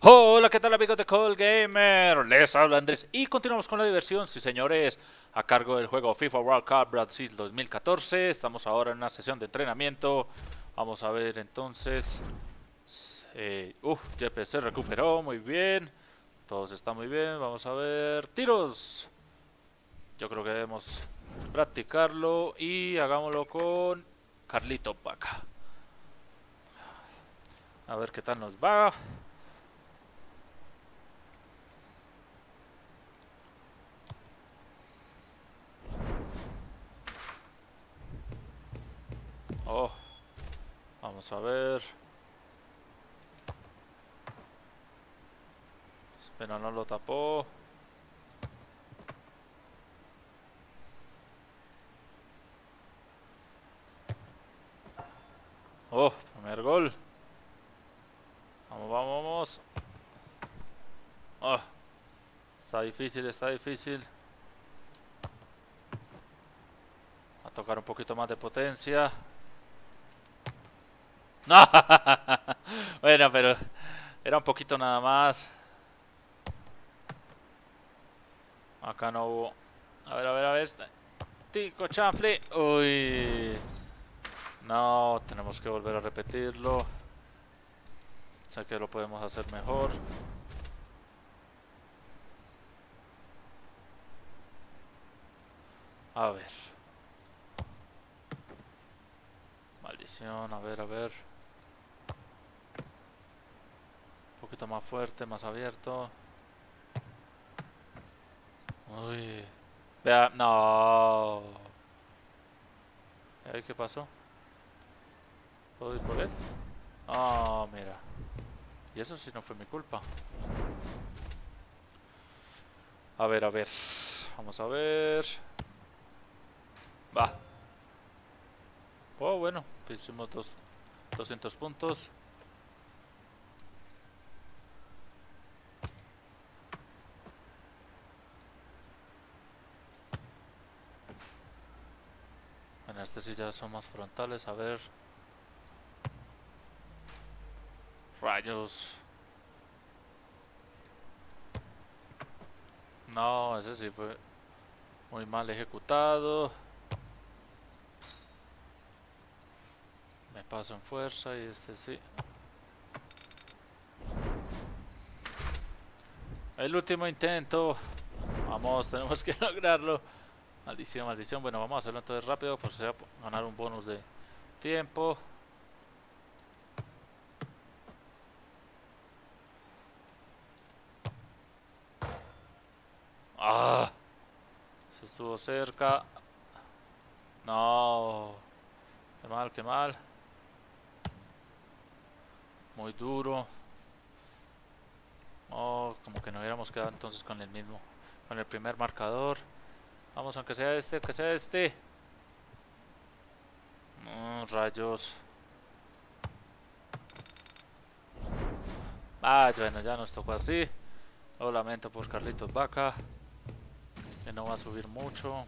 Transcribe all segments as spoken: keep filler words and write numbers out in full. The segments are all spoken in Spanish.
Hola, ¿qué tal amigos de Call Gamer? Les habla Andrés y continuamos con la diversión, sí señores, a cargo del juego FIFA World Cup Brasil dos mil catorce. Estamos ahora en una sesión de entrenamiento. Vamos a ver entonces. Eh, uh, J P se recuperó, muy bien. Todos están muy bien, vamos a ver. ¡Tiros! Yo creo que debemos practicarlo y hagámoslo con Carlito Vaca. A ver qué tal nos va. Oh, vamos a ver. Pero no lo tapó. Oh, primer gol. Vamos, vamos, vamos. Oh, está difícil, está difícil. A tocar un poquito más de potencia. No. Bueno, pero era un poquito nada más. Acá no hubo. A ver, a ver, a ver. Tico chanfle. Uy. No, tenemos que volver a repetirlo. Sé que lo podemos hacer mejor. A ver. Maldición, a ver, a ver. Un poquito más fuerte, más abierto. Uy. Vea, no. ¿Y ahí qué pasó? ¿Puedo ir por él? Oh, mira. Y eso sí no fue mi culpa. A ver, a ver. Vamos a ver. Va. Oh, bueno. Hicimos dos, doscientos puntos. En este sí ya son más frontales. A ver. Rayos. No, ese sí fue muy mal ejecutado. Me paso en fuerza y este sí. El último intento. Vamos, tenemos que lograrlo. Maldición, maldición. Bueno, vamos a hacerlo entonces rápido porque se va a ganar un bonus de tiempo. Ah, se estuvo cerca. No. Qué mal, qué mal. Muy duro. Oh, como que no hubiéramos quedado entonces con el mismo, con el primer marcador. Vamos, aunque sea este, aunque sea este. Mm, rayos. Ah, bueno, ya nos tocó así. Lo lamento por Carlitos Vaca, que no va a subir mucho.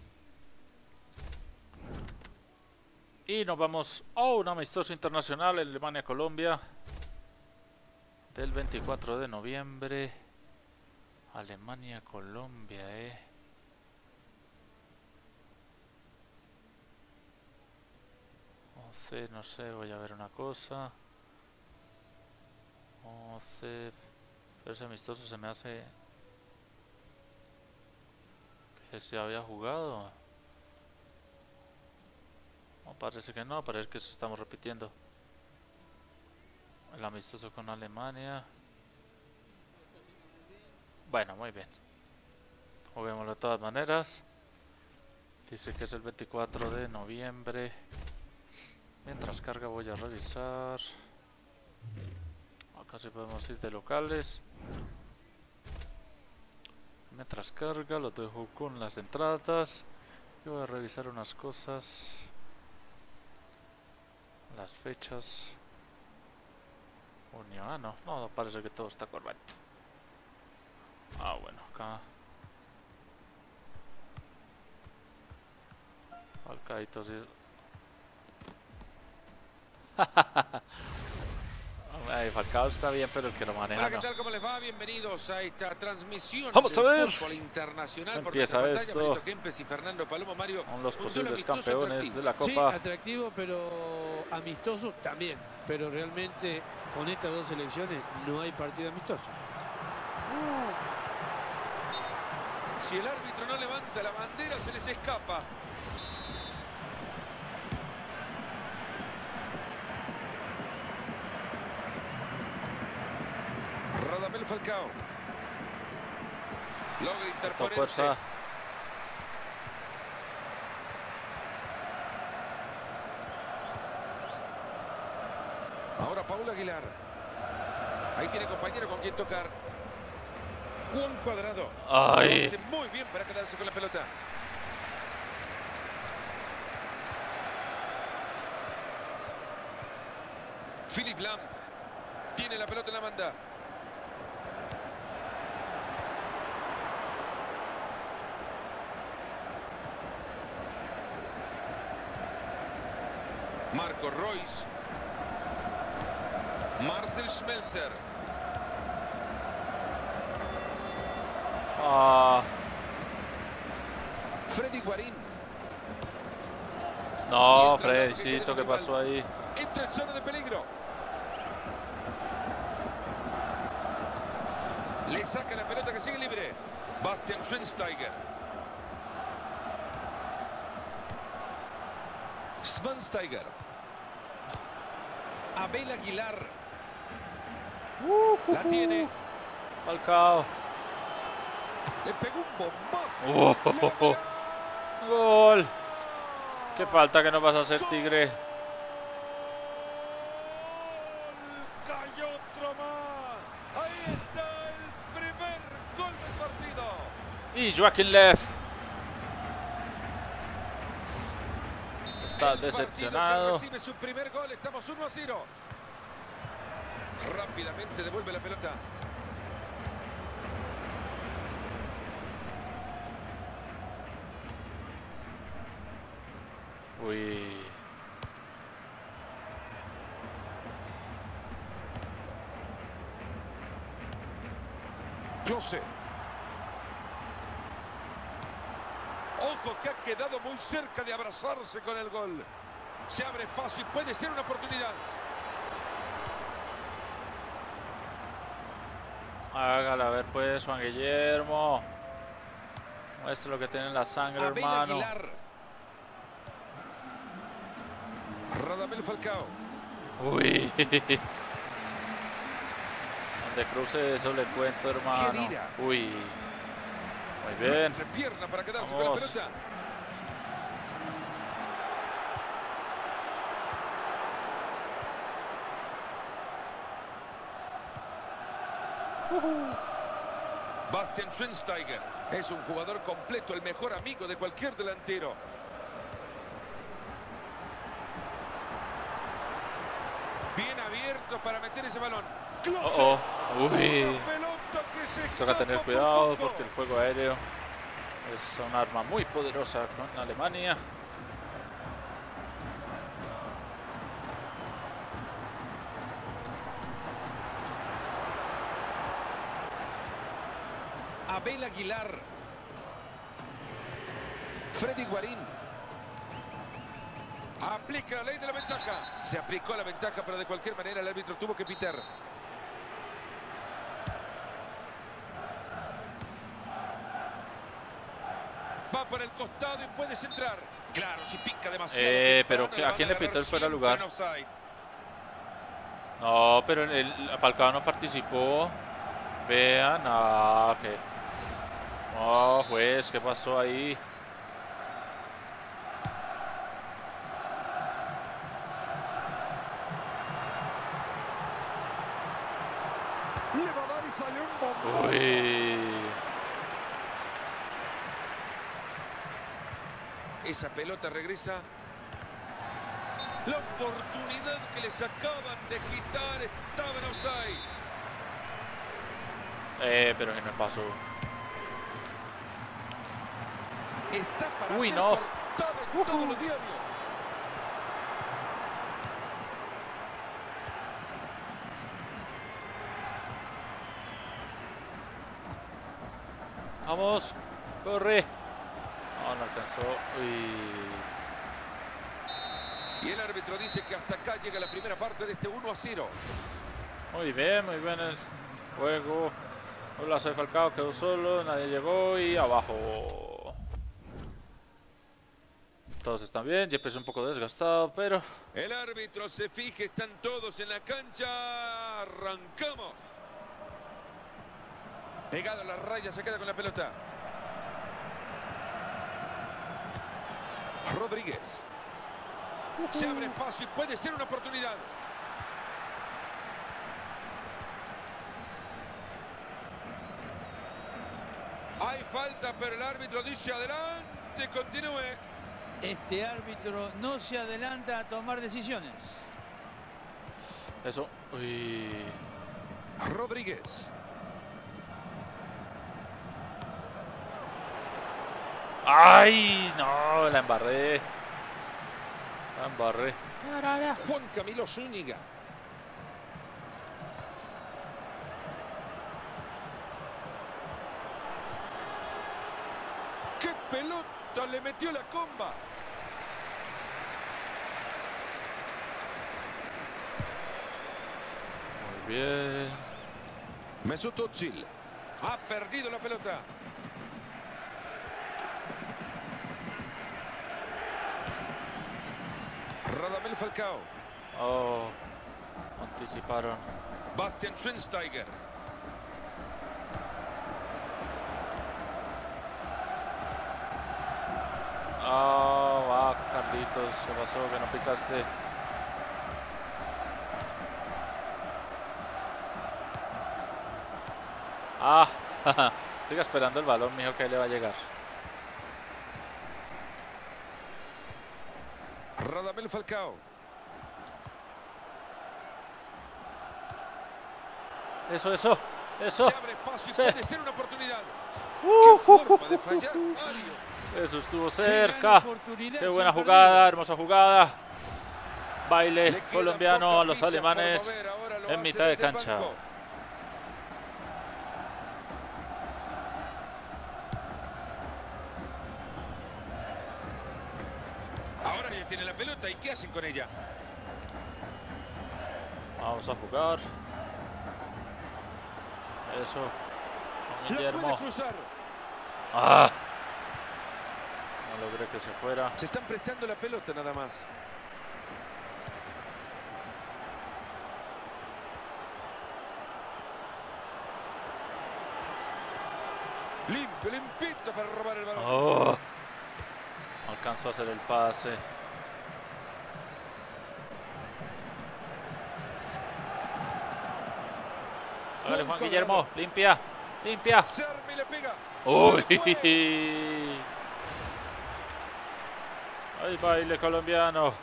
Y nos vamos a un amistoso internacional en Alemania-Colombia del veinticuatro de noviembre. Alemania-Colombia, eh. No sé, no sé, voy a ver una cosa. No sé, pero ese amistoso se me hace que se había jugado. No, parece que no, parece que se estamos repitiendo. El amistoso con Alemania. Bueno, muy bien. Juguémoslo de todas maneras. Dice que es el veinticuatro de noviembre. Mientras carga voy a revisar. Acá sí podemos ir de locales. Mientras carga lo dejo con las entradas. Yo voy a revisar unas cosas. Las fechas. Junio, ah no, no, parece que todo está correcto. Ah bueno, acá Alcaitos y... Ay, Falcao está bien, pero el que lo maneja Hola, ¿qué no. tal? ¿Cómo les va? Bienvenidos a esta transmisión Vamos a ver. fútbol internacional. Empieza por esto. Marito Kempes y Fernando Palomo. Mario, Son los un posibles duelo amistoso campeones atractivo. de la Sí, Copa. atractivo, pero amistoso también. Pero realmente con estas dos selecciones no hay partido amistoso. Si el árbitro no levanta la bandera, se les escapa. Radamel Falcao. Logra interponerse. Fuerza. Ahora Paul Aguilar. Ahí tiene compañero con quien tocar. Juan Cuadrado. Ay. Lo hace muy bien para quedarse con la pelota. Philip Lam. Tiene la pelota en la banda. Marco Reus. Marcel Schmelzer. Ah, Freddy Guarín. no, Freddycito, ¿qué pasó ahí? Entra en zona de peligro. Le saca la pelota que sigue libre. Bastian Schweinsteiger. Schweinsteiger. Abel Aguilar. La tiene. Falcao. Le pegó un bombazo. Oh, oh, oh. Gol. Qué falta que no vas a hacer, Tigre. Cayó otro más. Ahí está el primer gol del partido. Y Joaquín Lev está El decepcionado. partido que recibe su primer gol. Estamos uno a cero. Rápidamente devuelve la pelota. Uy. Klose. Ojo que ha quedado muy cerca de abrazarse con el gol. Se abre espacio y puede ser una oportunidad. Hágala, a ver pues, Juan Guillermo. Muestra lo que tiene en la sangre, Abel hermano. Aguilar. Radamel Falcao. Uy. Donde cruce eso le cuento, hermano. Khedira. Uy. Muy bien. Pierna para quedarse Vamos. con la pelota. Bastian Schweinsteiger es un jugador completo, el mejor amigo de cualquier delantero. Bien abierto para meter ese balón. Oh, oh. Uy. Toca tener Toca cuidado porque el juego aéreo es un arma muy poderosa con Alemania. Abel Aguilar. Freddy Guarín. Aplica la ley de la ventaja. Se aplicó la ventaja, pero de cualquier manera el árbitro tuvo que pitar. Va por el costado y puede centrar. Claro, si pica demasiado. Eh, temprano, pero le ¿a van quién le agarrar pitó el fuera de siempre lugar? en offside. No, pero el, el Falcao no participó. Vean, ah, ok. No, juez, ¿qué pasó ahí? Le va a dar y salió un bombón. Uy. Esa pelota regresa. La oportunidad que les acaban de quitar estaba en offside. Eh, pero que no pasó. Está para Uy, ser no. portada en todos los diarios. Vamos. Corre. No, no alcanzó. Y... y el árbitro dice que hasta acá llega la primera parte de este uno a cero. Muy bien, muy bien el juego. Un lazo de Falcao, quedó solo, nadie llegó y abajo. Todos están bien, Yepes un poco desgastado, pero... El árbitro se fija, están todos en la cancha. Arrancamos. Pegado a la raya, se queda con la pelota. Rodríguez. Se abre espacio y puede ser una oportunidad. Hay falta, pero el árbitro dice adelante, continúe. Este árbitro no se adelanta a tomar decisiones. Eso. Uy. Rodríguez. ¡Ay! No, la embarré. La embarré. Juan Camilo Zúñiga. ¡Qué pelota! Le metió la comba. Muy bien. Mesut Özil. Ha perdido la pelota. Radamel Falcao. Oh, anticiparon. Bastian Schweinsteiger. Oh, va, Carlitos, ¿qué pasó? Que no picaste. Ah, siga esperando el balón, mijo, que ahí le va a llegar. Radamel Falcao. Eso, eso, eso. Se abre espacio y Sí. puede ser una oportunidad. Uh, ¡Qué forma de fallar, Mario! Eso estuvo Qué cerca. gran oportunidad Qué se buena han jugada, perdido. hermosa jugada. Baile Le quedan colombiano pocas a los fichas por alemanes mover, ahora lo en hace mitad de desde el cancha. banco. Ahora ya tiene la pelota, ¿y qué hacen con ella? Vamos a jugar. Eso. Con La puede Guillermo. cruzar. Ah. No logré que se fuera. Se están prestando la pelota nada más. Limpio, limpito para robar el balón. Oh. No alcanzó a hacer el pase. Dale, Juan Guillermo. Limpia. Limpia. Se arma y le pega. Uy. Se fue. Ay, baile colombiano.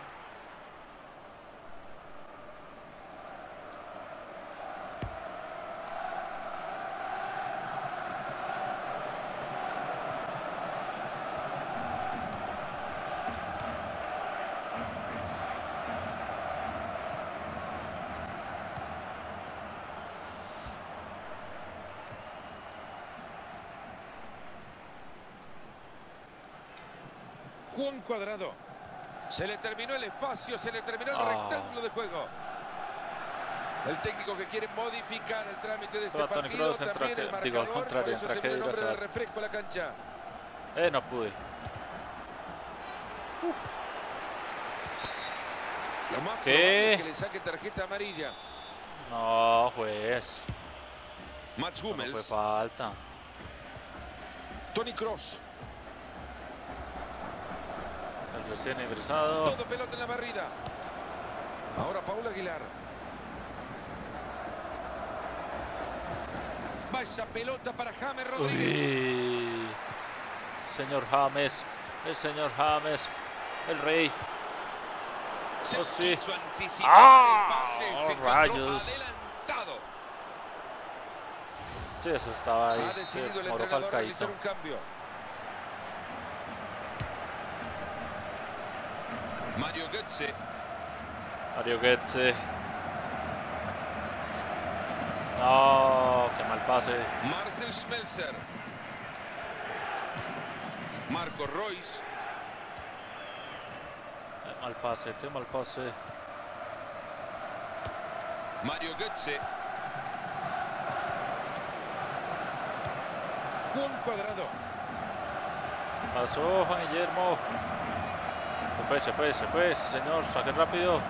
Juan Cuadrado. Se le terminó el espacio, se le terminó el Ah. rectángulo de juego. El técnico que quiere modificar el trámite de este Se va Toni partido. Kroos, entra También que- el digo, al marcador, contrario, por eso entra se que pone el dirá, nombre se de va. refresco a la cancha. Eh, no pude. Lo más ¿Qué? probable es que le saque tarjeta amarilla. No, juez. Mats Eso no fue Hummels. falta. Toni Kroos. El recién ingresado. Todo pelota en la barrida. Ahora Paul Aguilar. Va esa pelota para James Rodríguez. Uy. Señor James. El señor James. El rey. Se Oh, sí. quiso anticipar ¡Ah! el pase. Se encontró Rayos. adelantado. Sí, eso estaba ahí. Ha Se decidido el moró entrenador realizar Falcaíto. un cambio. Mario Götze. Mario Götze. No, qué mal pase. Marcel Schmelzer. Marco Royce. Qué mal pase, qué mal pase. Mario Götze. Juan Cuadrado. Pasó Juan Guillermo. Se fue, se fue, se fue, sí, señor. Saque rápido.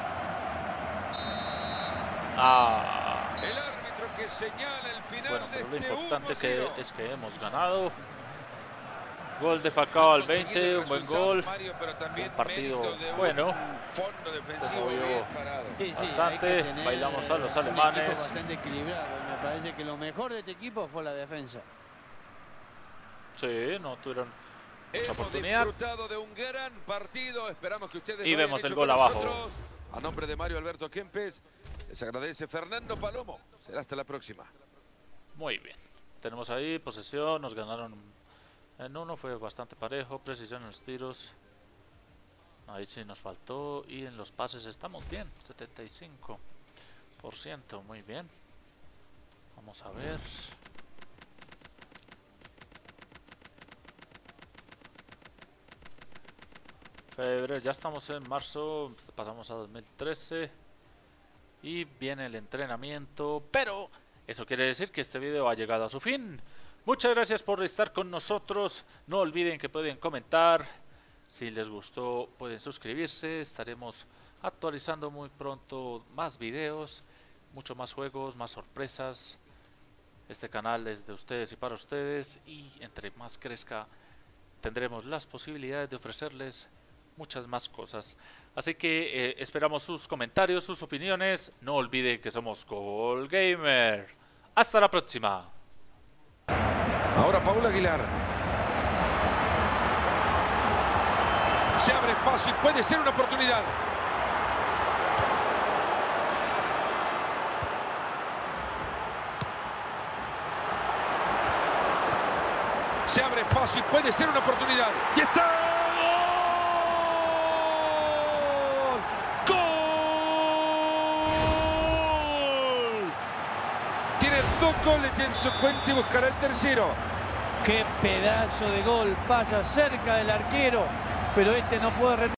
Ah. El árbitro que señala el final. Bueno, pero de lo este importante uno a que cero. es que hemos ganado. Gol de Falcao al veinte, un buen gol. Mario, pero también Un partido mérito de un bueno. Fondo defensivo movió bien parado. Sí, sí, bastante. hay que tener Bailamos a los un alemanes. equipo bastante equilibrado. Me parece que lo mejor de este equipo fue la defensa. Sí, no tuvieron mucha Hemos oportunidad. disfrutado de un gran partido. Esperamos que ustedes Y lo vemos hayan el hecho gol con abajo. nosotros. A nombre de Mario Alberto Kempes, les agradece Fernando Palomo. Será hasta la próxima. Muy bien. Tenemos ahí posesión, nos ganaron en uno, fue bastante parejo, precisión en los tiros. Ahí sí nos faltó y en los pases estamos bien, setenta y cinco por ciento, muy bien. Vamos a ver. Febrero, ya estamos en marzo, pasamos a dos mil trece y viene el entrenamiento, pero eso quiere decir que este video ha llegado a su fin. Muchas gracias por estar con nosotros, no olviden que pueden comentar, si les gustó pueden suscribirse, estaremos actualizando muy pronto más videos, mucho más juegos, más sorpresas. Este canal es de ustedes y para ustedes y entre más crezca tendremos las posibilidades de ofrecerles muchas más cosas. Así que eh, esperamos sus comentarios, sus opiniones. No olviden que somos Gol Gamer. Hasta la próxima. Ahora Paul Aguilar. Se abre espacio y puede ser una oportunidad. Se abre espacio y puede ser una oportunidad. ¡Y está! ¡Gol! ¡Gol! Tiene dos goles en su cuenta y buscará el tercero. Qué pedazo de gol. Pasa cerca del arquero, pero este no puede retener.